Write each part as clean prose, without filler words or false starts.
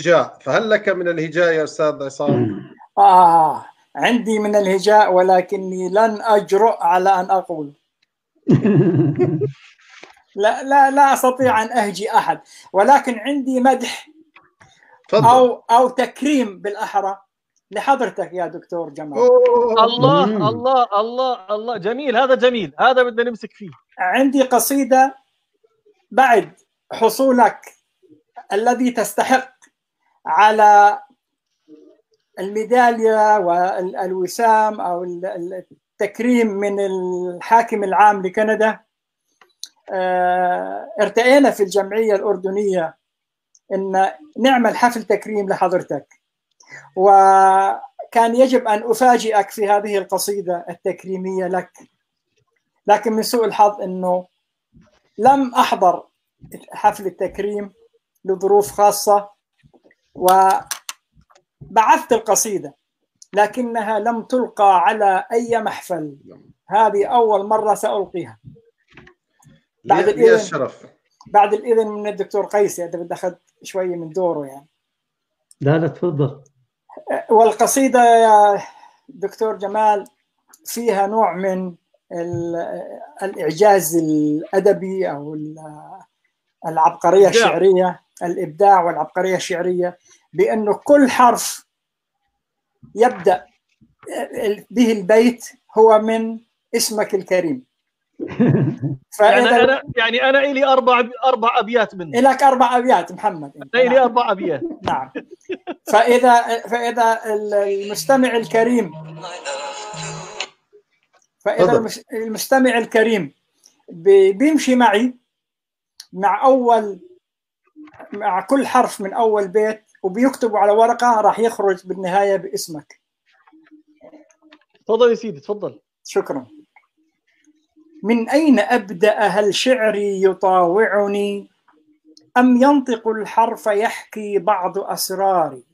الهجاء، فهل لك من الهجاء يا أستاذ عصام؟ عندي من الهجاء ولكني لن أجرؤ على أن أقول. لا أستطيع أن أهجي أحد، ولكن عندي مدح أو تكريم بالأحرى لحضرتك يا دكتور جمال. الله الله الله الله، جميل، هذا جميل، هذا بدنا نمسك فيه. عندي قصيدة بعد حصولك الذي تستحق على الميدالية والوسام أو التكريم من الحاكم العام لكندا. ارتئينا في الجمعية الأردنية أن نعمل حفل تكريم لحضرتك، وكان يجب أن أفاجئك في هذه القصيدة التكريمية لك، لكن من سوء الحظ أنه لم أحضر حفل التكريم لظروف خاصة، وبعثت القصيدة لكنها لم تلقى على أي محفل. هذه أول مرة سألقيها. بعد الإذن من الدكتور قيس، إذا بدي أخذ شوية من دوره يعني. لا تفضل. والقصيدة يا دكتور جمال فيها نوع من الإعجاز الأدبي أو العبقرية الشعرية، الإبداع والعبقرية الشعرية، بأنه كل حرف يبدأ به البيت هو من اسمك الكريم. يعني أنا إلي أربع أبيات منه. لك 4 أبيات محمد. أنا إلي 4 أبيات. نعم. فإذا المستمع الكريم المستمع الكريم بيمشي معي مع كل حرف من أول بيت وبيكتبوا على ورقة، راح يخرج بالنهاية باسمك. تفضل يا سيدي، تفضل. شكرا. من أين أبدأ؟ هل شعري يطاوعني أم ينطق الحرف يحكي بعض أسراري؟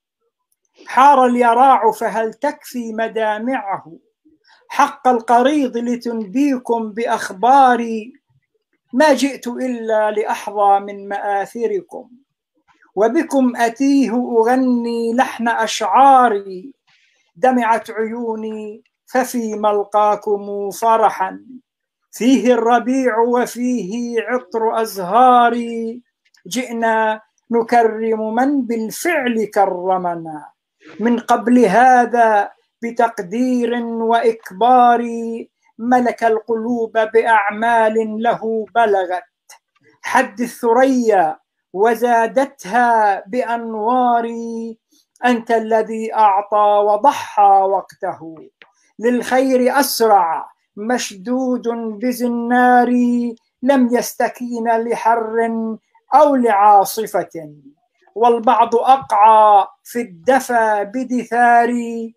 حار اليراع فهل تكفي مدامعه حق القريض لتنبيكم بأخباري؟ ما جئت إلا لأحظى من مآثركم وبكم أتيه أغني لحن أشعاري. دمعت عيوني ففي ملقاكم فرحا فيه الربيع وفيه عطر أزهاري. جئنا نكرم من بالفعل كرمنا من قبل هذا بتقدير وإكبار. ملك القلوب بأعمال له بلغت حد الثريا وزادتها بأنوار. أنت الذي أعطى وضحى وقته للخير أسرع مشدود بزنار. لم يستكين لحر أو لعاصفة والبعض أقعى في الدفا بدثار.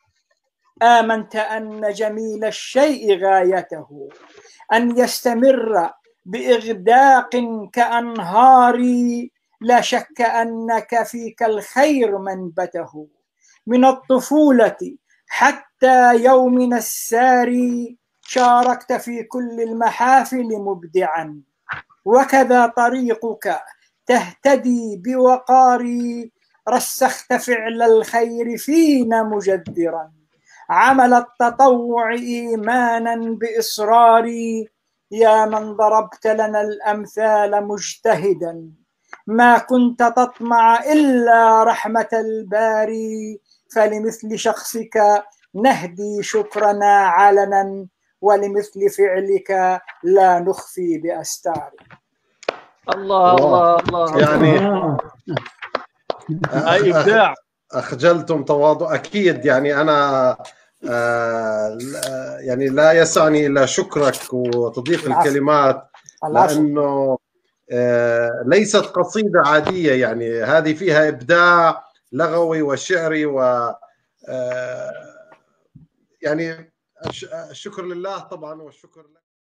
آمنت أن جميل الشيء غايته أن يستمر بإغداق كأنهار. لا شك أنك فيك الخير منبته من الطفولة حتى يومنا الساري. شاركت في كل المحافل مبدعا وكذا طريقك تهتدي بوقاري. رسخت فعل الخير فينا مجدرا عمل التطوع إيمانا بإصراري. يا من ضربت لنا الأمثال مجتهدا ما كنت تطمع إلا رحمة الباري. فلمثل شخصك نهدي شكرنا علنا ولمثل فعلك لا نخفي بأستار. الله الله الله، يعني هاي إبداع. أخجلتم تواضع أكيد. يعني أنا يعني لا يسعني إلا شكرك وتضييق الكلمات، لأنه ليست قصيدة عادية، يعني هذه فيها إبداع لغوي وشعري و يعني الشكر لله طبعا والشكر لك.